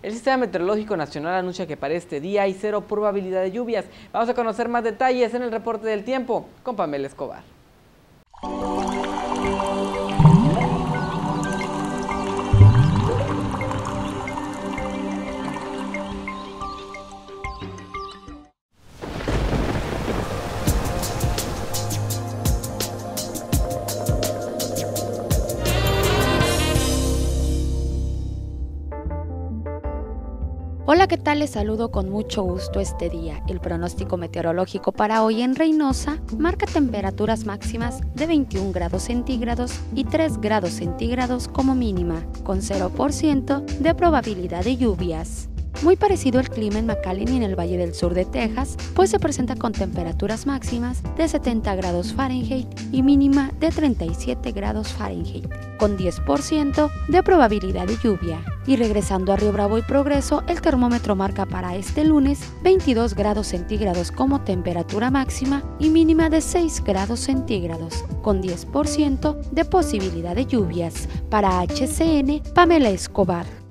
El Sistema Meteorológico Nacional anuncia que para este día hay 0 probabilidad de lluvias. Vamos a conocer más detalles en el reporte del tiempo con Pamela Escobar. Hola, ¿qué tal? Les saludo con mucho gusto este día. El pronóstico meteorológico para hoy en Reynosa marca temperaturas máximas de 21 grados centígrados y 3 grados centígrados como mínima, con 0% de probabilidad de lluvias. Muy parecido el clima en McAllen y en el Valle del Sur de Texas, pues se presenta con temperaturas máximas de 70 grados Fahrenheit y mínima de 37 grados Fahrenheit, con 10% de probabilidad de lluvia. Y regresando a Río Bravo y Progreso, el termómetro marca para este lunes 22 grados centígrados como temperatura máxima y mínima de 6 grados centígrados, con 10% de posibilidad de lluvias. Para HCN, Pamela Escobar.